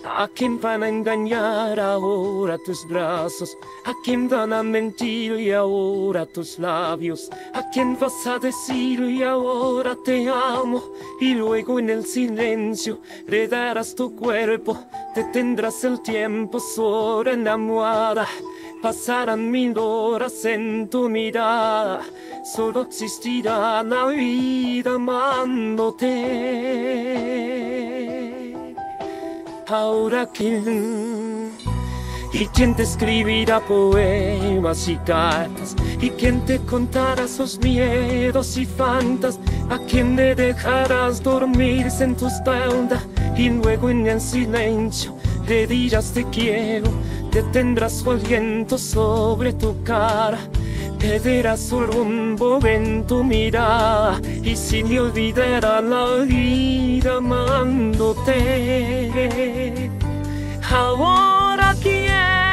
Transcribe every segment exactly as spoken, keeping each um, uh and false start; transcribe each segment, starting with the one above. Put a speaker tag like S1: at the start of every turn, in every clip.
S1: ¿A quién van a engañar ahora tus brazos? ¿A quién van a mentir y ahora tus labios? ¿A quién vas a decir y ahora te amo? Y luego en el silencio le darás tu cuerpo, detendrás el tiempo sobre la almohada. Pasarán mil horas en tu mirada, solo existirá la vida amándote. Ahora quién, y quién te escribirá poemas y cartas, y quién te contará sus miedos y fantas, a quién le dejarás dormirse en tu espalda, y luego en el silencio le dirás te quiero. Detendrás su aliento sobre tu cara, perderás su rumbo en tu mirada, y si le olvidará la vida amándote. Ahora quién,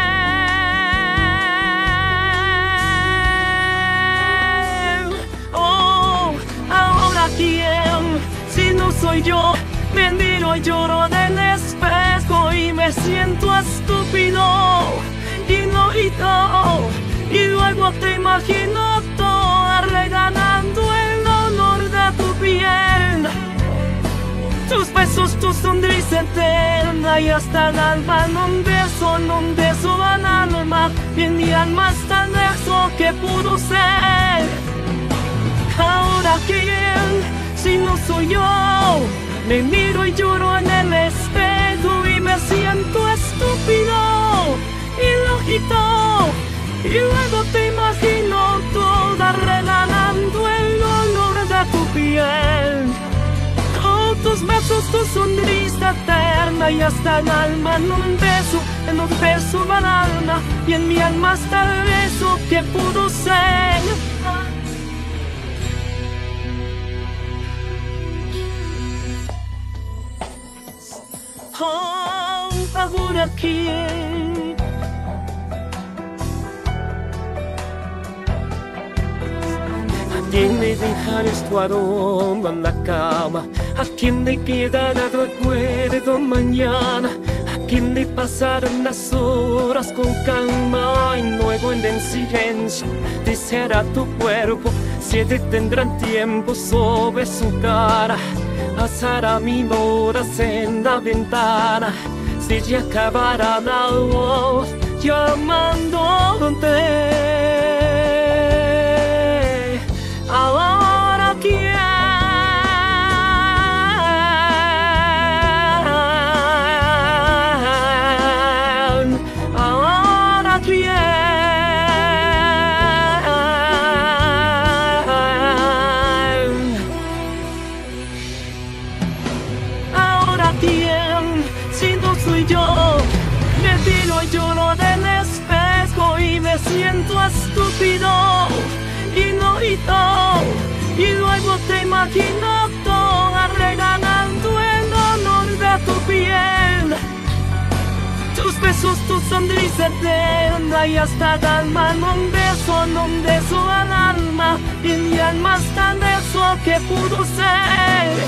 S1: oh, ahora quién, si no soy yo. Me miro y lloro del espejo y me siento estúpido y no grito. Y luego te imagino toda regalando el honor de tu piel, tus besos, tu sonrisa eterna, y hasta el alma en un beso, en un beso al alma, y en mi alma está lejos que pudo ser. Ahora quién, si no soy yo. Me miro y lloro en el espejo y me siento estúpido y lógico. Y luego te imagino toda regalando el olor de tu piel, con tus besos, tu sonrisa eterna, y hasta el alma en un beso, en un beso al alma, y en mi alma está el beso que pudo ser. Oh, ahora quién, ¿a quién le dejarás tu aroma en la cama? ¿A quién le quedará recuerdo mañana? ¿A quién le pasarán las horas con calma? Y luego en el silencio deseará tu cuerpo, se detendrá el tiempo sobre su cara. Pasará mil horas en la ventana, se ya acabará la voz llamándote. Ahora quién, ahora quién, ¿quién, si no soy yo? Me tiro y lloro del espejo y me siento estúpido y no grito. Y luego te imagino toda regalando el honor de tu piel, tus besos, tu sonrisa eterna, y hasta el alma en un beso, en un beso al alma, y en mi alma está el beso que pudo ser.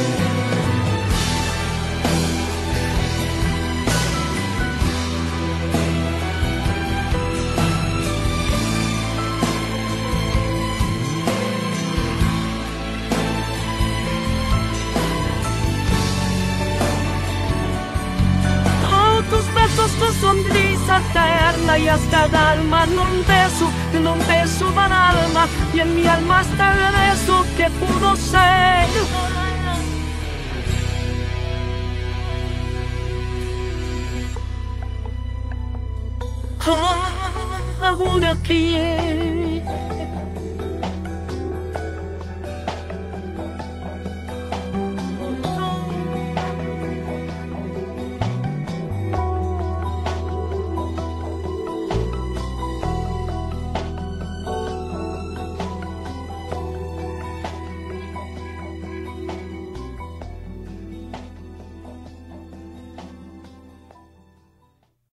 S1: Tu sonrisa eterna, y hasta el alma en un beso, en un beso al alma, y en mi alma está el beso que pudo ser. Ah, ahora quién.